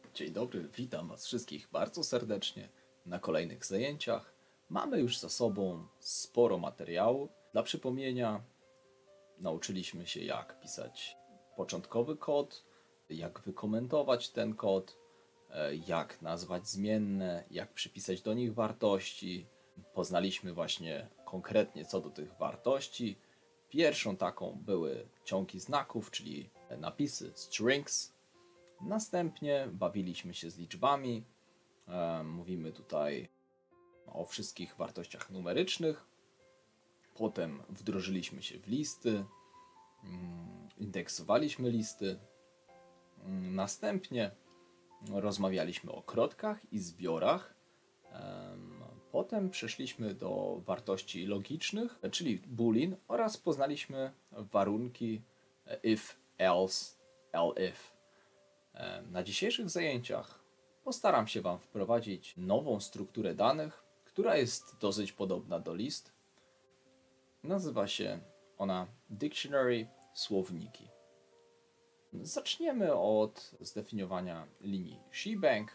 Dzień dobry, witam Was wszystkich bardzo serdecznie na kolejnych zajęciach. Mamy już za sobą sporo materiału. Dla przypomnienia, nauczyliśmy się, jak pisać początkowy kod, jak wykomentować ten kod, jak nazwać zmienne, jak przypisać do nich wartości. Poznaliśmy właśnie konkretnie co do tych wartości. Pierwszą taką były ciągi znaków, czyli napisy strings. Następnie bawiliśmy się z liczbami. Mówimy tutaj o wszystkich wartościach numerycznych. Potem wdrożyliśmy się w listy. Indeksowaliśmy listy. Następnie rozmawialiśmy o krotkach i zbiorach. Potem przeszliśmy do wartości logicznych, czyli boolean, oraz poznaliśmy warunki if, else, elif. Na dzisiejszych zajęciach postaram się Wam wprowadzić nową strukturę danych, która jest dosyć podobna do list. Nazywa się ona Dictionary, słowniki. Zaczniemy od zdefiniowania linii shebang,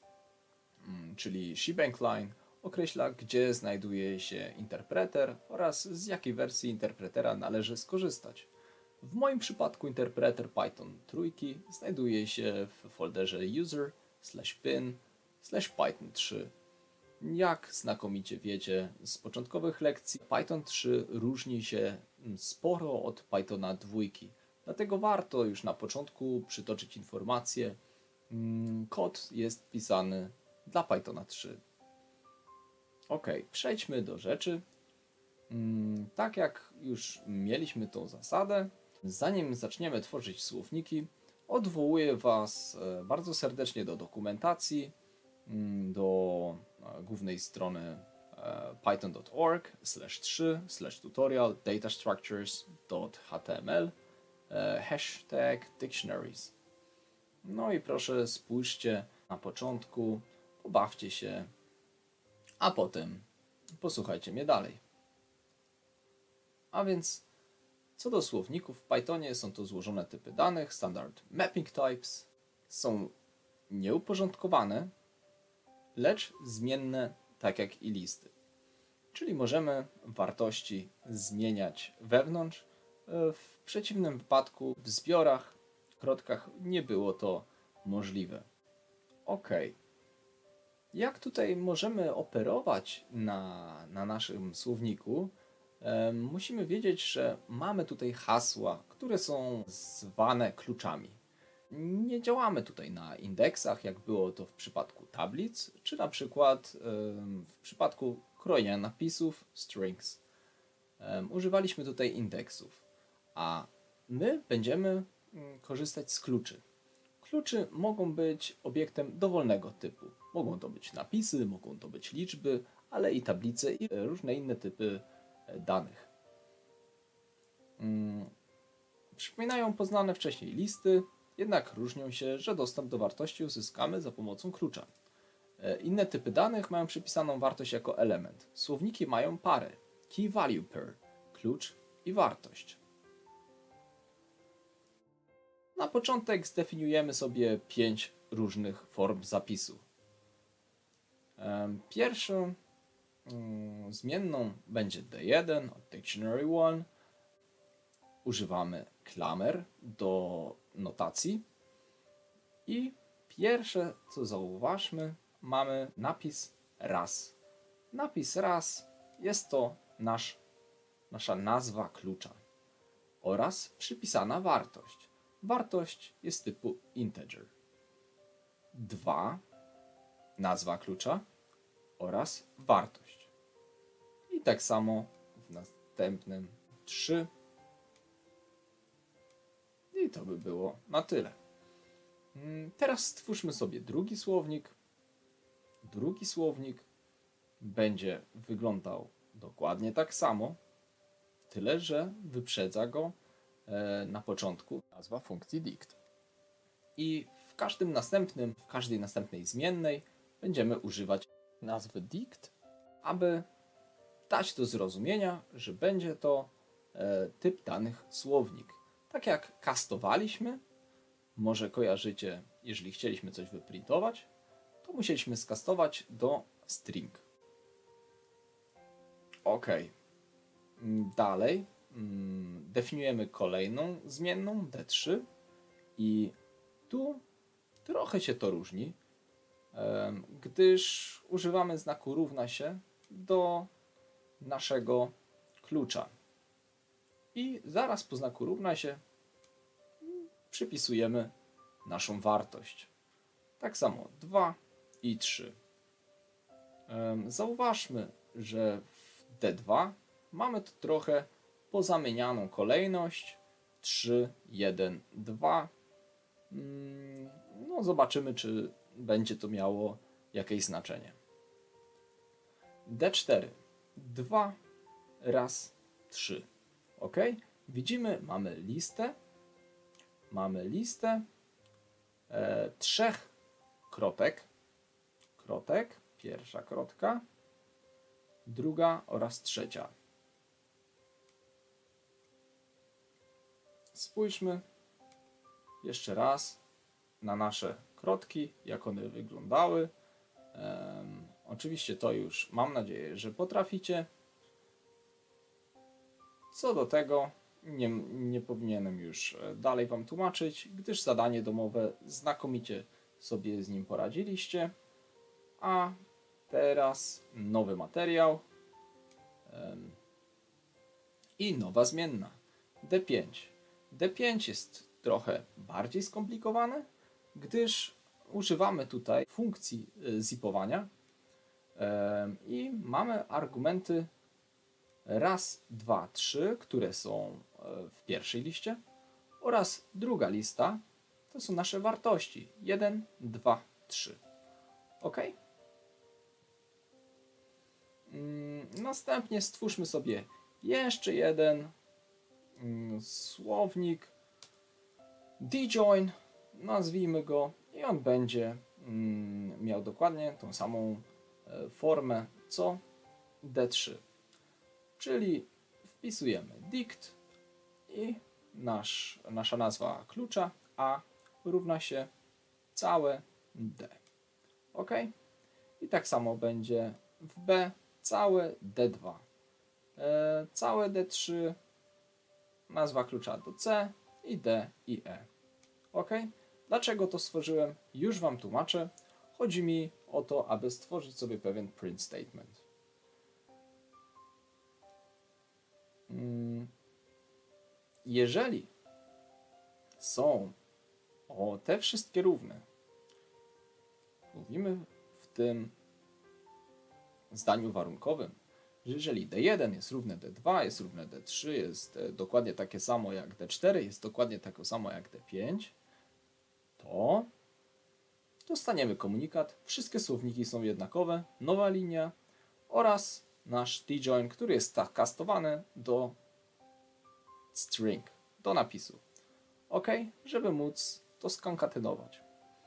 czyli shebang line określa, gdzie znajduje się interpreter oraz z jakiej wersji interpretera należy skorzystać. W moim przypadku interpreter Python 3 znajduje się w folderze user/bin/python3. Jak znakomicie wiecie z początkowych lekcji, Python 3 różni się sporo od Pythona 2. Dlatego warto już na początku przytoczyć informację, kod jest pisany dla Pythona 3. Ok, przejdźmy do rzeczy. Tak jak już mieliśmy tą zasadę, zanim zaczniemy tworzyć słowniki, odwołuję Was bardzo serdecznie do dokumentacji, do głównej strony python.org/3/tutorial datastructures.html #dictionaries. No i proszę spójrzcie na początku, pobawcie się, a potem posłuchajcie mnie dalej. A więc co do słowników w Pythonie, są to złożone typy danych, standard mapping types, są nieuporządkowane, lecz zmienne tak jak i listy. Czyli możemy wartości zmieniać wewnątrz, w przeciwnym wypadku w zbiorach, krotkach nie było to możliwe. Ok. Jak tutaj możemy operować na naszym słowniku? Musimy wiedzieć, że mamy tutaj hasła, które są zwane kluczami. Nie działamy tutaj na indeksach, jak było to w przypadku tablic, czy na przykład w przypadku krojenia napisów strings. Używaliśmy tutaj indeksów, a my będziemy korzystać z kluczy. Kluczy mogą być obiektem dowolnego typu. Mogą to być napisy, mogą to być liczby, ale i tablice i różne inne typy danych. Przypominają poznane wcześniej listy, jednak różnią się, że dostęp do wartości uzyskamy za pomocą klucza. Inne typy danych mają przypisaną wartość jako element. Słowniki mają parę key value pair, klucz i wartość. Na początek zdefiniujemy sobie 5 różnych form zapisu. Pierwszą zmienną będzie D1 od Dictionary1. Używamy klamer do notacji. I pierwsze co zauważmy, mamy napis raz. Napis raz jest to nasza nazwa klucza oraz przypisana wartość. Wartość jest typu integer. 2. Nazwa klucza oraz wartość. I tak samo w następnym 3. I to by było na tyle. Teraz stwórzmy sobie drugi słownik. Drugi słownik będzie wyglądał dokładnie tak samo, tyle że wyprzedza go na początku nazwa funkcji dict. I w każdej następnej zmiennej będziemy używać nazwy dict, aby dać do zrozumienia, że będzie to typ danych słownik. Tak jak kastowaliśmy, może kojarzycie jeżeli chcieliśmy coś wyprintować, to musieliśmy skastować do string. OK. Dalej definiujemy kolejną zmienną D3 i tu trochę się to różni, gdyż używamy znaku równa się do naszego klucza. I zaraz po znaku równa się przypisujemy naszą wartość. Tak samo 2 i 3. Zauważmy, że w D2 mamy tu trochę pozamienianą kolejność 3, 1, 2. No zobaczymy, czy będzie to miało jakieś znaczenie. D4. 2 raz 3. OK? Widzimy, mamy listę 3 krotek, pierwsza krotka, druga oraz trzecia. Spójrzmy jeszcze raz na nasze krotki, jak one wyglądały. Oczywiście to już mam nadzieję, że potraficie. Co do tego nie powinienem już dalej Wam tłumaczyć, gdyż zadanie domowe znakomicie sobie z nim poradziliście. A teraz nowy materiał i nowa zmienna D5. D5 jest trochę bardziej skomplikowane, gdyż używamy tutaj funkcji zipowania i mamy argumenty raz, 2, 3, które są w pierwszej liście oraz druga lista to są nasze wartości 1, 2, 3. OK? Następnie stwórzmy sobie jeszcze jeden słownik djoin, nazwijmy go, i on będzie miał dokładnie tą samą formę co D3. Czyli wpisujemy dict i nasza nazwa klucza A równa się całe D. OK? I tak samo będzie w B całe D2. Całe D3, nazwa klucza do C i D i E. OK? Dlaczego to stworzyłem? Już Wam tłumaczę. Chodzi mi o to, aby stworzyć sobie pewien print statement. Jeżeli są te wszystkie równe, mówimy w tym zdaniu warunkowym, że jeżeli D1 jest równe D2, jest równe D3, jest dokładnie takie samo jak D4, jest dokładnie takie samo jak D5, to dostaniemy komunikat, wszystkie słowniki są jednakowe, nowa linia oraz nasz djoin, który jest castowany do string, do napisu. OK? Żeby móc to skonkatynować.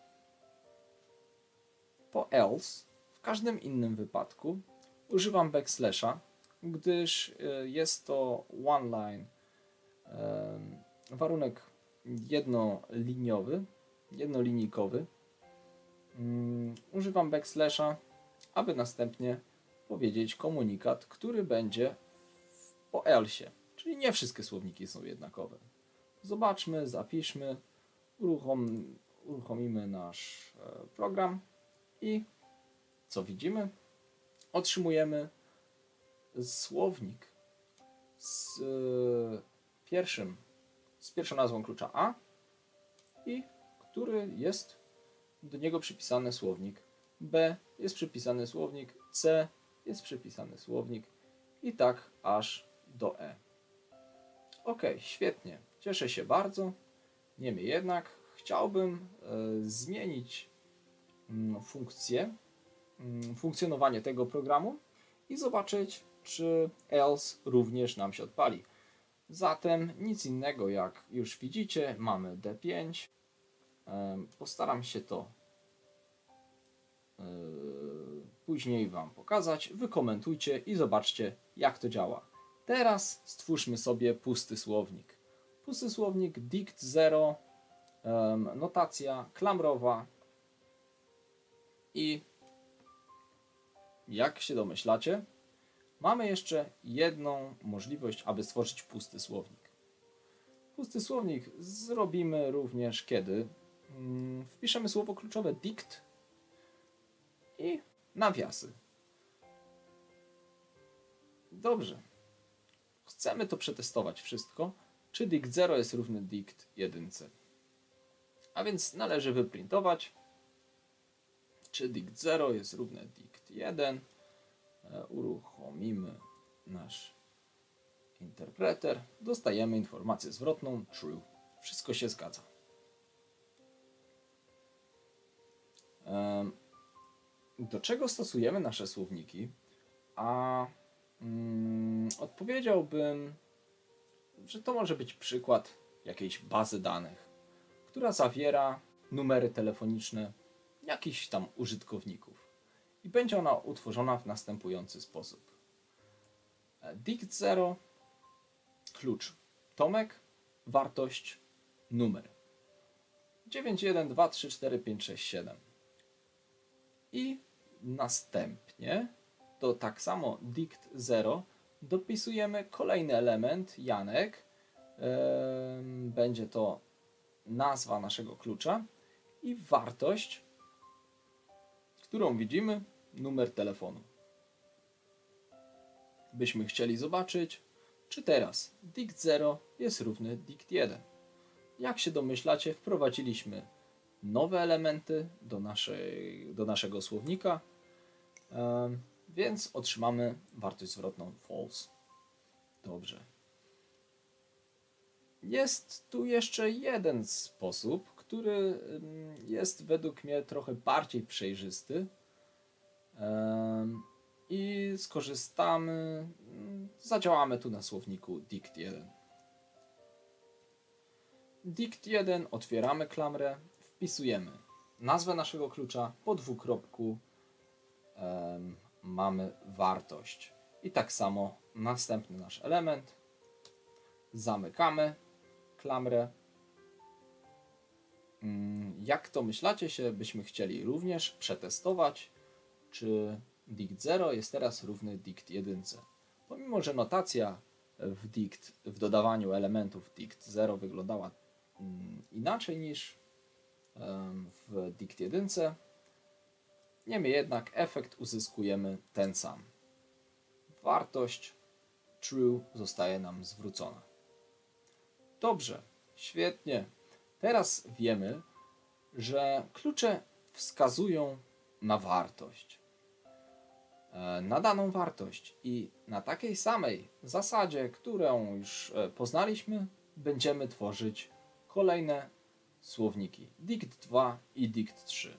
Po else w każdym innym wypadku używam backslasha, gdyż jest to one line, warunek jednolinijkowy. Używam backslasha, aby następnie powiedzieć komunikat, który będzie po else, czyli nie wszystkie słowniki są jednakowe. Zobaczmy, zapiszmy, uruchomimy nasz program i co widzimy? Otrzymujemy słownik z pierwszą nazwą klucza A i który jest do niego przypisany słownik B, jest przypisany słownik C, jest przypisany słownik i tak aż do E. OK, świetnie, cieszę się bardzo. Niemniej jednak chciałbym zmienić funkcjonowanie tego programu i zobaczyć, czy else również nam się odpali. Zatem nic innego, jak już widzicie, mamy D5. Postaram się to później Wam pokazać. Wykomentujcie i zobaczcie, jak to działa. Teraz stwórzmy sobie pusty słownik. Pusty słownik dict 0 notacja klamrowa i jak się domyślacie, mamy jeszcze jedną możliwość, aby stworzyć pusty słownik. Pusty słownik zrobimy również kiedy wpiszemy słowo kluczowe dict i nawiasy. Dobrze. Chcemy to przetestować wszystko, czy dict 0 jest równy dict 1. A więc należy wyprintować, czy dict 0 jest równe dict 1. Uruchomimy nasz interpreter. Dostajemy informację zwrotną true. Wszystko się zgadza. Do czego stosujemy nasze słowniki? Odpowiedziałbym, że to może być przykład jakiejś bazy danych, która zawiera numery telefoniczne jakichś tam użytkowników. I będzie ona utworzona w następujący sposób. Dict 0, klucz Tomek, wartość numer 9123456. I następnie do tak samo dict 0 dopisujemy kolejny element, Janek. Będzie to nazwa naszego klucza i wartość, którą widzimy, numer telefonu. Byśmy chcieli zobaczyć, czy teraz dict 0 jest równy dict 1. Jak się domyślacie, wprowadziliśmy nowe elementy do naszego słownika, więc otrzymamy wartość zwrotną false. Dobrze. Jest tu jeszcze jeden sposób, który jest według mnie trochę bardziej przejrzysty i skorzystamy, zadziałamy tu na słowniku dict 1. Dict 1, otwieramy klamrę, wpisujemy nazwę naszego klucza, po dwukropku mamy wartość. I tak samo następny nasz element, zamykamy klamrę. Jak to myślacie się, byśmy chcieli również przetestować, czy dict 0 jest teraz równy dict 1. Pomimo że notacja w dodawaniu elementów dict 0 wyglądała inaczej niż w dict 1, niemniej jednak efekt uzyskujemy ten sam. Wartość true zostaje nam zwrócona. Dobrze, świetnie. Teraz wiemy, że klucze wskazują na wartość. Na daną wartość i na takiej samej zasadzie, którą już poznaliśmy, będziemy tworzyć kolejne słowniki dict 2 i dict 3.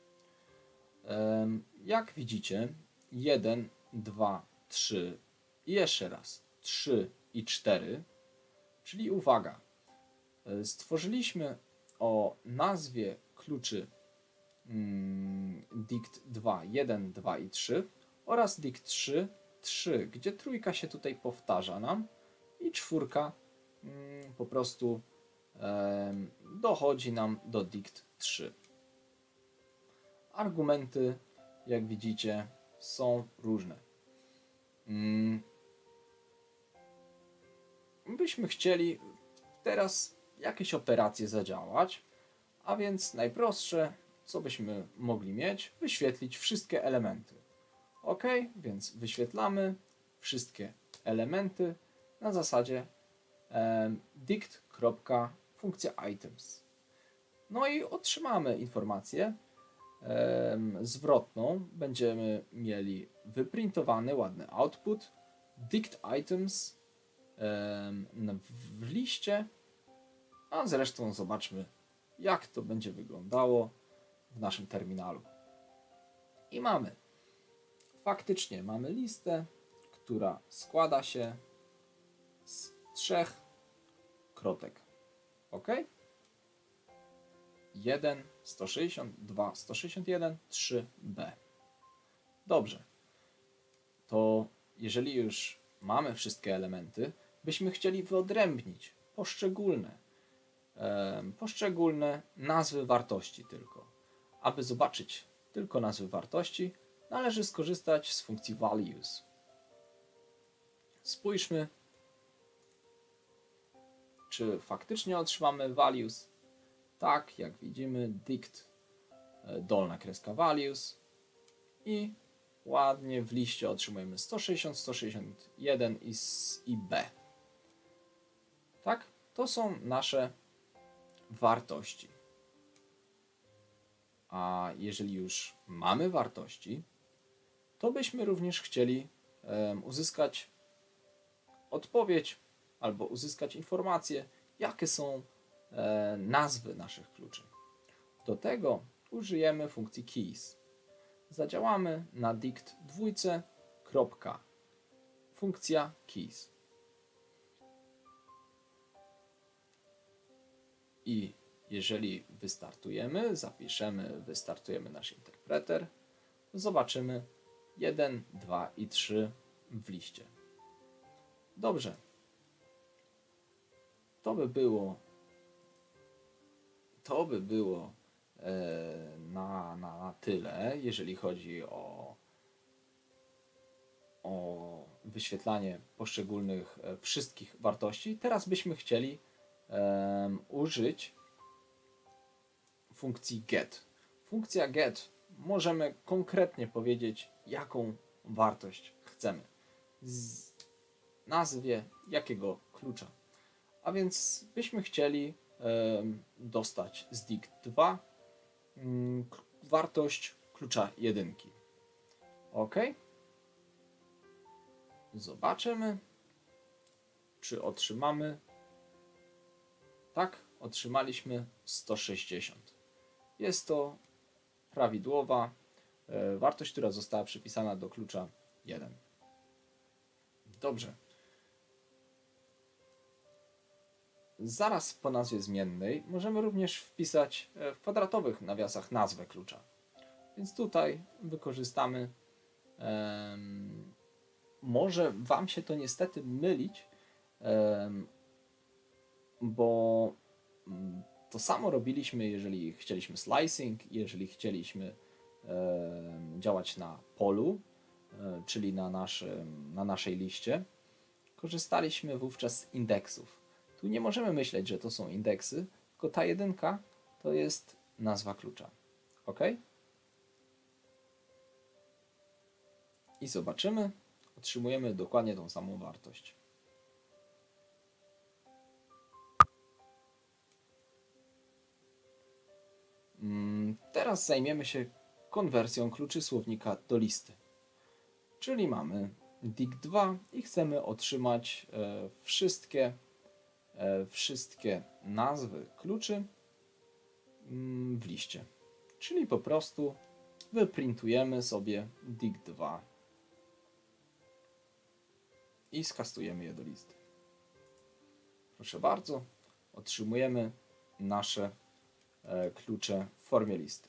Jak widzicie, 1, 2, 3 i jeszcze raz 3 i 4, czyli uwaga, stworzyliśmy o nazwie kluczy dict 2, 1, 2 i 3 oraz dict 3, 3, gdzie trójka się tutaj powtarza nam i czwórka po prostu dochodzi nam do dict 3. Argumenty, jak widzicie, są różne. Byśmy chcieli teraz jakieś operacje zadziałać, a więc najprostsze, co byśmy mogli mieć, wyświetlić wszystkie elementy. OK, więc wyświetlamy wszystkie elementy na zasadzie dict.funkcja items. No i otrzymamy informację zwrotną. Będziemy mieli wyprintowany ładny output dict items w liście, a zresztą zobaczmy, jak to będzie wyglądało w naszym terminalu. I faktycznie mamy listę, która składa się z 3 krotek. OK? 1, 162, 161, 3b. Dobrze. To jeżeli już mamy wszystkie elementy, byśmy chcieli wyodrębnić poszczególne poszczególne nazwy wartości tylko. Aby zobaczyć tylko nazwy wartości, należy skorzystać z funkcji values. Spójrzmy, czy faktycznie otrzymamy values. Tak, jak widzimy, dict, dolna kreska values i ładnie w liście otrzymujemy 160, 161 i B. Tak, to są nasze wartości. A jeżeli już mamy wartości, to byśmy również chcieli uzyskać odpowiedź albo uzyskać informację, jakie są nazwy naszych kluczy. Do tego użyjemy funkcji keys. Zadziałamy na dict dwójce, kropka, funkcja keys. I jeżeli wystartujemy nasz interpreter, zobaczymy 1, 2 i 3 w liście. Dobrze. To by było na tyle, jeżeli chodzi o wyświetlanie poszczególnych wszystkich wartości. Teraz byśmy chcieli użyć funkcji get. Funkcja get możemy konkretnie powiedzieć, jaką wartość chcemy. Nazwie jakiego klucza. A więc byśmy chcieli dostać z dict2 wartość klucza 1. OK. Zobaczymy, czy otrzymamy. Tak, otrzymaliśmy 160. Jest to prawidłowa wartość, która została przypisana do klucza 1. Dobrze. Zaraz po nazwie zmiennej możemy również wpisać w kwadratowych nawiasach nazwę klucza. Więc tutaj wykorzystamy, może Wam się to niestety mylić, bo to samo robiliśmy, jeżeli chcieliśmy slicing, jeżeli chcieliśmy działać na polu, czyli na naszej liście. Korzystaliśmy wówczas z indeksów. Tu nie możemy myśleć, że to są indeksy, tylko ta jedynka to jest nazwa klucza. OK? I zobaczymy, otrzymujemy dokładnie tą samą wartość. Teraz zajmiemy się konwersją kluczy słownika do listy. Czyli mamy dict2 i chcemy otrzymać wszystkie nazwy kluczy w liście. Czyli po prostu wyprintujemy sobie dict2 i skastujemy je do listy. Proszę bardzo, otrzymujemy nasze klucze w formie listy.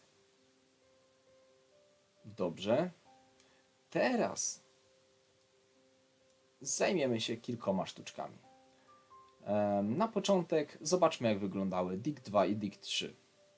Dobrze. Teraz zajmiemy się kilkoma sztuczkami. Na początek zobaczmy, jak wyglądały dict2 i dict3.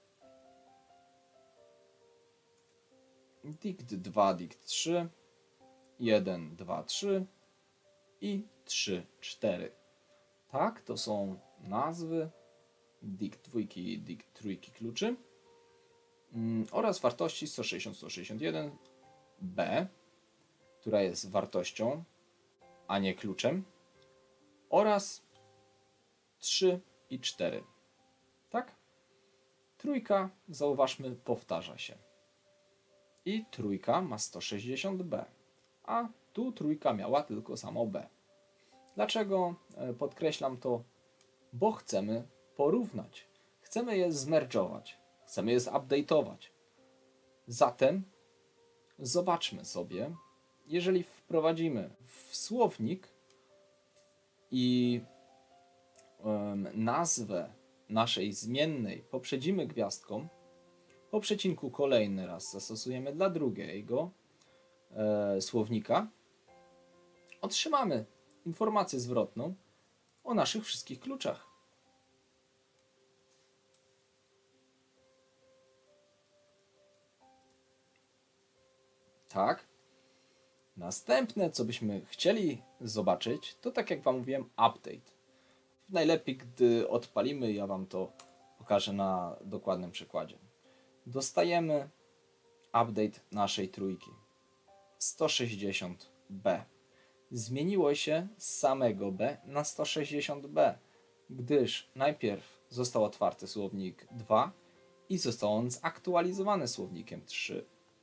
dict2, dict3, 1, 2, 3 i 3, 4. Tak, to są nazwy dict2 i dict3 kluczy oraz wartości 160, 161, B, która jest wartością, a nie kluczem, oraz 3 i 4. Tak? Trójka, zauważmy, powtarza się. I trójka ma 160B, a tu trójka miała tylko samo B. Dlaczego podkreślam to? Bo chcemy porównać. Chcemy je zmerdżować. Chcemy je zupdate'ować. Zatem zobaczmy sobie, jeżeli wprowadzimy w słownik i nazwę naszej zmiennej poprzedzimy gwiazdką, po przecinku kolejny raz zastosujemy dla drugiego słownika, otrzymamy informację zwrotną o naszych wszystkich kluczach. Tak? Następne, co byśmy chcieli zobaczyć, to tak jak Wam mówiłem, update. Najlepiej, gdy odpalimy, ja Wam to pokażę na dokładnym przykładzie. Dostajemy update naszej trójki 160B. Zmieniło się z samego B na 160B, gdyż najpierw został otwarty słownik 2 i został on zaktualizowany słownikiem 3.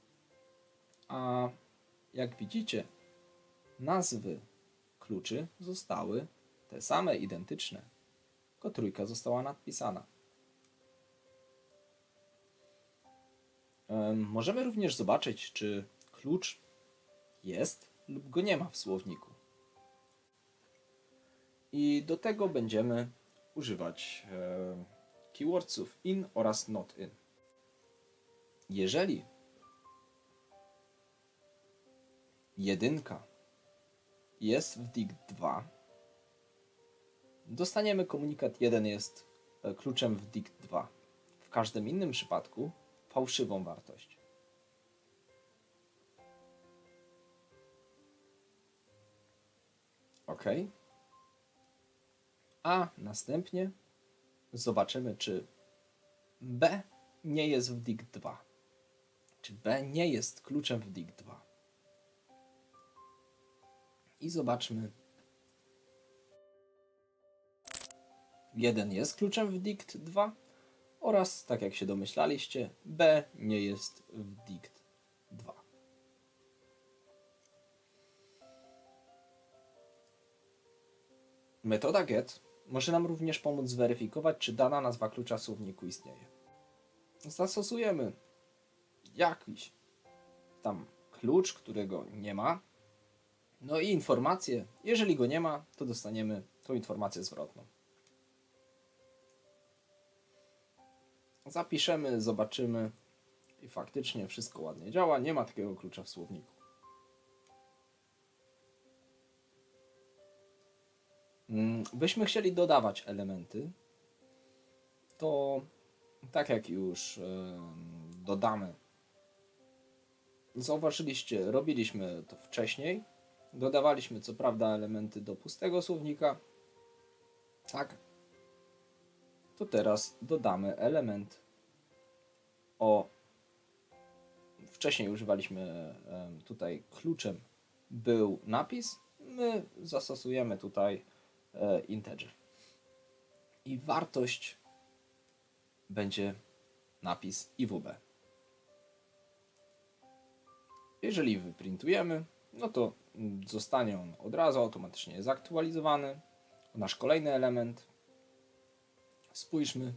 A jak widzicie, nazwy kluczy zostały te same, identyczne, tylko trójka została nadpisana. Możemy również zobaczyć, czy klucz jest lub go nie ma w słowniku. I do tego będziemy używać keywordsów in oraz not in. Jeżeli jedynka jest w dict2, dostaniemy komunikat 1 jest kluczem w dict2. W każdym innym przypadku fałszywą wartość. OK. A następnie zobaczymy, czy B nie jest w dict2. Czy B nie jest kluczem w dict2. I zobaczmy. 1 jest kluczem w dict2 oraz, tak jak się domyślaliście, B nie jest w dict2. Metoda get może nam również pomóc zweryfikować, czy dana nazwa klucza w słowniku istnieje. Zastosujemy jakiś tam klucz, którego nie ma. No i informację, jeżeli go nie ma, to dostaniemy tą informację zwrotną. Zapiszemy, zobaczymy i faktycznie wszystko ładnie działa. Nie ma takiego klucza w słowniku. Byśmy chcieli dodawać elementy, to tak jak już dodamy, zauważyliście, robiliśmy to wcześniej. Dodawaliśmy co prawda elementy do pustego słownika. Tak. To teraz dodamy element wcześniej używaliśmy tutaj kluczem był napis. My zastosujemy tutaj integer. I wartość będzie napis IWB. Jeżeli wyprintujemy, no to zostanie on od razu automatycznie zaktualizowany. Nasz kolejny element. Spójrzmy.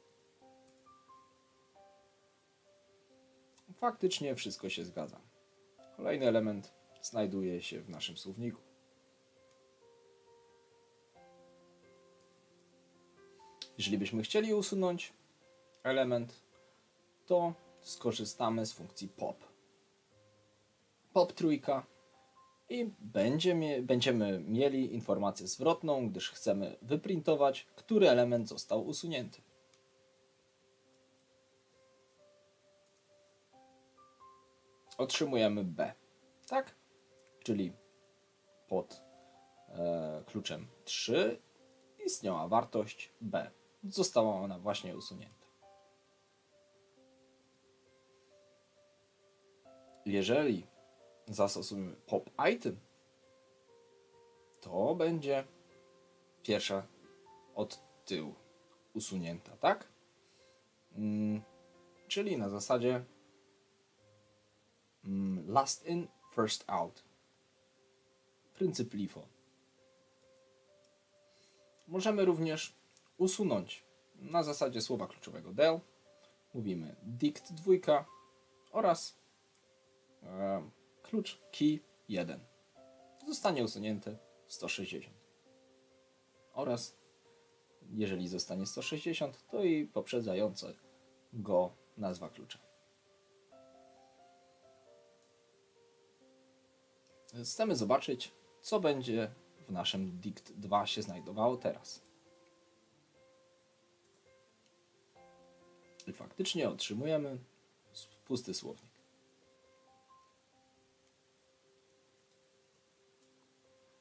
Faktycznie wszystko się zgadza. Kolejny element znajduje się w naszym słowniku. Jeżeli byśmy chcieli usunąć element, to skorzystamy z funkcji pop. Pop trójka i będziemy mieli informację zwrotną, gdyż chcemy wyprintować, który element został usunięty. Otrzymujemy B, tak? Czyli pod kluczem 3 istniała wartość B. Została ona właśnie usunięta. Jeżeli zastosujemy pop item, to będzie pierwsza od tyłu usunięta, tak? Czyli na zasadzie last in, first out. Pryncyp LIFO. Możemy również usunąć na zasadzie słowa kluczowego del. Mówimy dict2 oraz klucz key 1. Zostanie usunięty 160. Oraz jeżeli zostanie 160, to i poprzedzająca go nazwa klucza. Chcemy zobaczyć, co będzie w naszym dict2 się znajdowało teraz. I faktycznie otrzymujemy pusty słownik.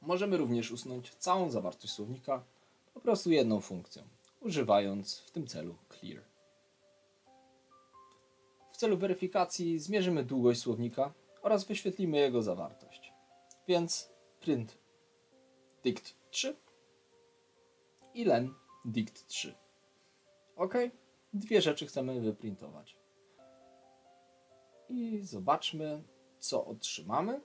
Możemy również usunąć całą zawartość słownika po prostu jedną funkcją, używając w tym celu clear. W celu weryfikacji zmierzymy długość słownika oraz wyświetlimy jego zawartość. Więc print dict3 i len dict3. OK? Dwie rzeczy chcemy wyprintować. I zobaczmy, co otrzymamy.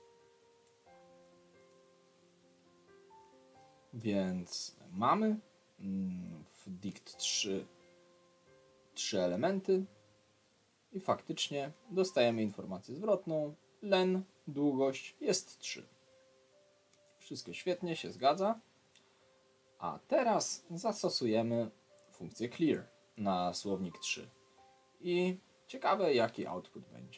Więc mamy w dict3 trzy elementy i faktycznie dostajemy informację zwrotną. Len, długość jest 3. Wszystko świetnie się zgadza. A teraz zastosujemy funkcję clear na słownik 3. I ciekawe, jaki output będzie.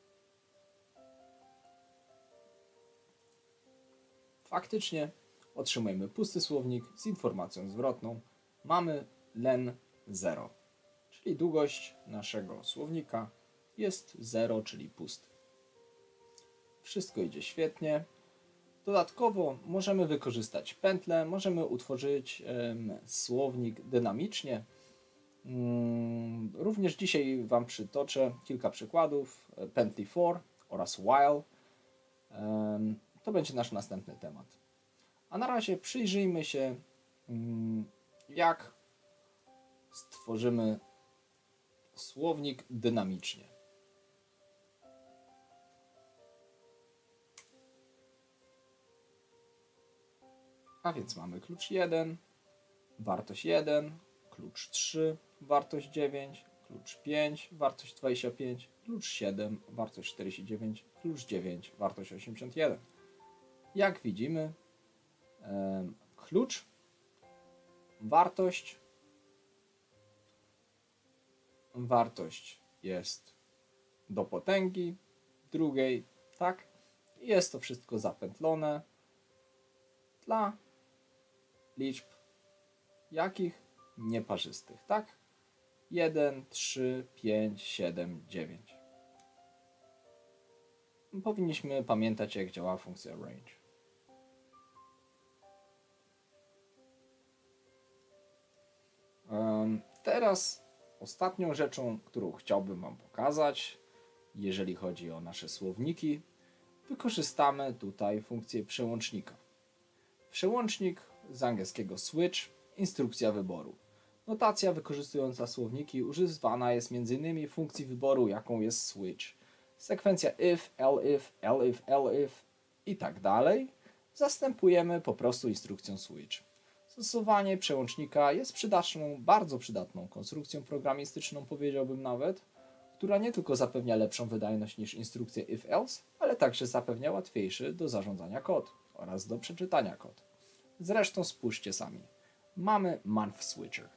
Faktycznie otrzymujemy pusty słownik z informacją zwrotną. Mamy len 0, czyli długość naszego słownika jest 0, czyli pusty. Wszystko idzie świetnie. Dodatkowo możemy wykorzystać pętlę, możemy utworzyć słownik dynamicznie. Również dzisiaj Wam przytoczę kilka przykładów pętli for oraz while. To będzie nasz następny temat. A na razie przyjrzyjmy się, jak stworzymy słownik dynamicznie. A więc mamy klucz 1, wartość 1, klucz 3, wartość 9, klucz 5, wartość 25, klucz 7, wartość 49, klucz 9, wartość 81. Jak widzimy, klucz, wartość jest do potęgi drugiej, tak? I jest to wszystko zapętlone dla liczb jakich? Nieparzystych, tak? 1, 3, 5, 7, 9. Powinniśmy pamiętać, jak działa funkcja range. Teraz ostatnią rzeczą, którą chciałbym Wam pokazać, jeżeli chodzi o nasze słowniki, wykorzystamy tutaj funkcję przełącznika. Przełącznik z angielskiego switch, instrukcja wyboru. Notacja wykorzystująca słowniki używana jest m.in. funkcji wyboru, jaką jest switch. Sekwencja if, elif i tak dalej zastępujemy po prostu instrukcją switch. Stosowanie przełącznika jest przydatną, bardzo przydatną konstrukcją programistyczną, powiedziałbym nawet, która nie tylko zapewnia lepszą wydajność niż instrukcja if-else, ale także zapewnia łatwiejszy do zarządzania kod oraz do przeczytania kod. Zresztą spójrzcie sami. Mamy month switcher.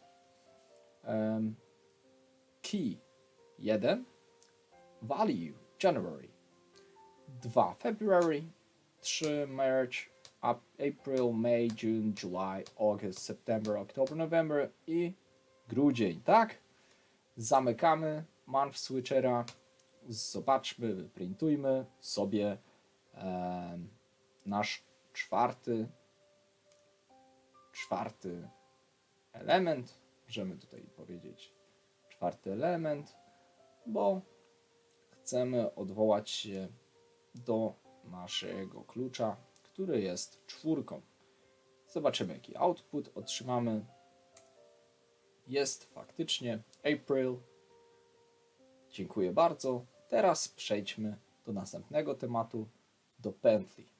Key 1, value January, 2 February, 3 March, April, May, June, July, August, September, October, November i grudzień, tak? Zamykamy month switchera. Zobaczmy, wyprintujmy sobie nasz czwarty element. Możemy tutaj powiedzieć czwarty element, bo chcemy odwołać się do naszego klucza, który jest 4. Zobaczymy, jaki output otrzymamy. Jest faktycznie April. Dziękuję bardzo. Teraz przejdźmy do następnego tematu, do pętli.